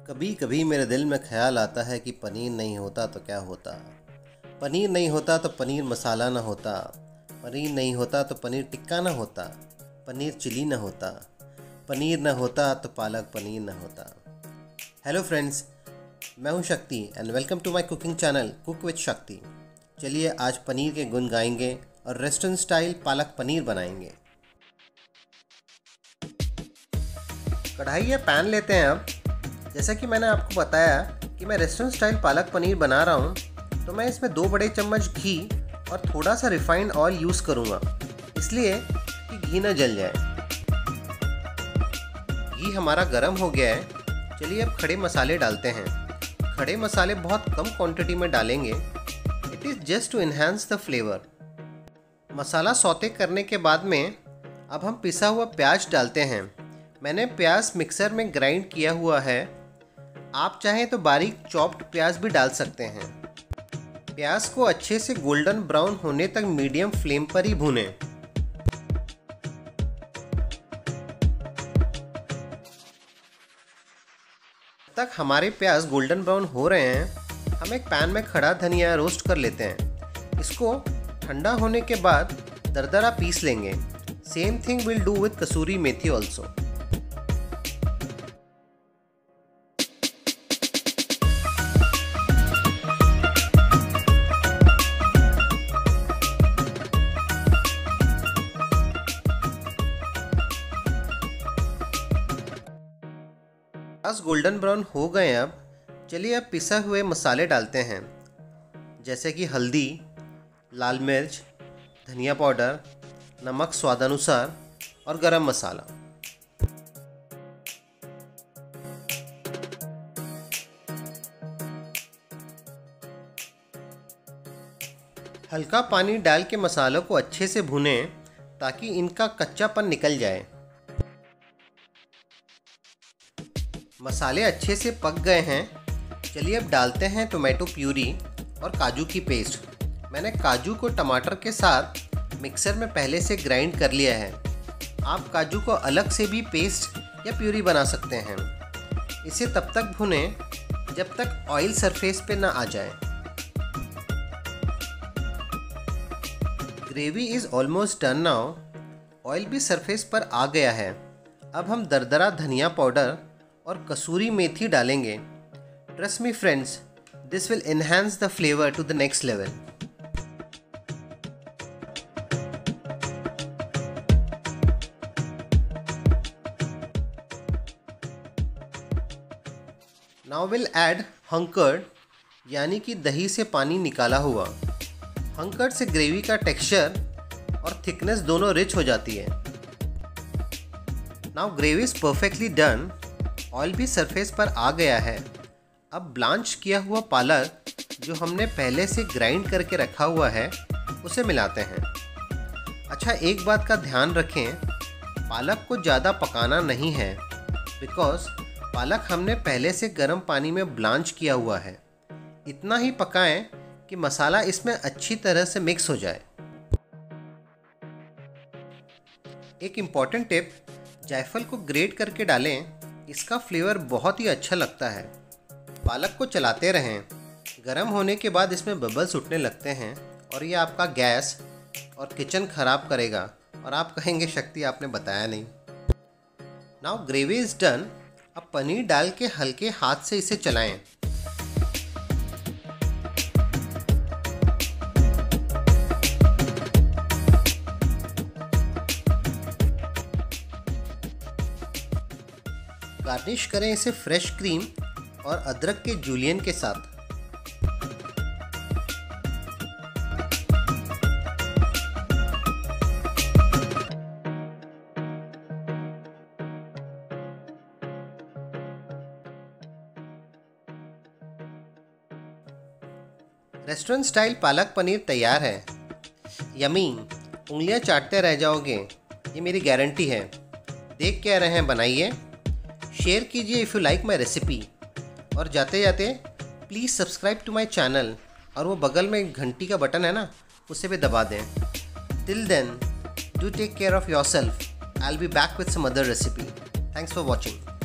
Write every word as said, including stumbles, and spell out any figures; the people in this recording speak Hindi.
कभी कभी मेरे दिल में ख्याल आता है कि पनीर नहीं होता तो क्या होता। पनीर नहीं होता तो पनीर मसाला ना होता। पनीर नहीं होता तो पनीर टिक्का ना होता। पनीर चिली ना होता। पनीर ना होता तो पालक पनीर ना होता। हेलो फ्रेंड्स, मैं हूं Shakti and welcome to my cooking channel cook with Shakti. चलिए आज पनीर के गुण गाएंगे और रेस्टोरेंट स्टाइल पालक पनीर बनाएंगे। कढ़ाई या पैन लेते हैं। अब जैसा कि मैंने आपको बताया कि मैं रेस्टोरेंट स्टाइल पालक पनीर बना रहा हूँ, तो मैं इसमें दो बड़े चम्मच घी और थोड़ा सा रिफाइंड ऑयल यूज़ करूँगा, इसलिए कि घी न जल जाए। घी हमारा गर्म हो गया है। चलिए अब खड़े मसाले डालते हैं। खड़े मसाले बहुत कम क्वांटिटी में डालेंगे। It is just to enhance the flavour. मसाला सौते करने के बाद में अब हम पिसा हुआ प्याज डालते हैं। मैंने प्याज मिक्सर में ग्राइंड किया हुआ है। आप चाहें तो बारीक चॉप्ड प्याज भी डाल सकते हैं। प्याज को अच्छे से गोल्डन ब्राउन होने तक मीडियम फ्लेम पर ही भूनें। तक हमारे प्याज गोल्डन ब्राउन हो रहे हैं, हम एक पैन में खड़ा धनिया रोस्ट कर लेते हैं। इसको ठंडा होने के बाद दरदरा पीस लेंगे। Same thing will do with kasuri methi also. प्याज गोल्डन ब्राउन हो गए। अब चलिए अब पिसा हुए मसाले डालते हैं, जैसे कि हल्दी, लाल मिर्च, धनिया पाउडर, नमक स्वादानुसार और गरम मसाला। हल्का पानी डाल के मसालों को अच्छे से भूनें ताकि इनका कच्चापन निकल जाए। मसाले अच्छे से पक गए हैं। चलिए अब डालते हैं टोमेटो प्यूरी और काजू की पेस्ट। मैंने काजू को टमाटर के साथ मिक्सर में पहले से ग्राइंड कर लिया है। आप काजू को अलग से भी पेस्ट या प्यूरी बना सकते हैं। इसे तब तक भुनें जब तक ऑयल सरफेस पे ना आ जाए। Gravy is almost done now. Oil भी सरफेस पर आ गया है। अब हम दरदरा धनिया पाउडर और कसूरी मेथी डालेंगे। Trust me friends, this will enhance the flavour to the next level. Now will add hung curd, यानी कि दही से पानी निकाला हुआ। हंकर्ड से ग्रेवी का टेक्सचर और थिकनेस दोनों रिच हो जाती है। Now gravy is perfectly done. Oil भी सरफेस पर आ गया है। अब ब्लांच किया हुआ पालक जो हमने पहले से ग्राइंड करके रखा हुआ है उसे मिलाते हैं। अच्छा, एक बात का ध्यान रखें, पालक को ज़्यादा पकाना नहीं है, बिकॉज पालक हमने पहले से गर्म पानी में ब्लांच किया हुआ है। इतना ही पकाएं कि मसाला इसमें अच्छी तरह से मिक्स हो जाए। एक इम्पॉर्टेंट टिप, जायफल को ग्रेट करके डालें, इसका फ्लेवर बहुत ही अच्छा लगता है। पालक को चलाते रहें। गर्म होने के बाद इसमें बबल्स उठने लगते हैं और ये आपका गैस और किचन ख़राब करेगा और आप कहेंगे शक्ति आपने बताया नहीं। Now gravy is done. अब पनीर डाल के हल्के हाथ से इसे चलाएं। गार्निश करें इसे फ्रेश क्रीम और अदरक के जूलियन के साथ। रेस्टोरेंट स्टाइल पालक पनीर तैयार है। यमी, उंगलियां चाटते रह जाओगे, ये मेरी गारंटी है। देख क्या रहे हैं, बनाइए, शेयर कीजिए if you like my recipe, और जाते जाते please subscribe to my channel और वो बगल में एक घंटी का बटन है ना, उसे भी दबा दें। Till then, do take care of yourself. I will be back with some other recipe. Thanks for watching.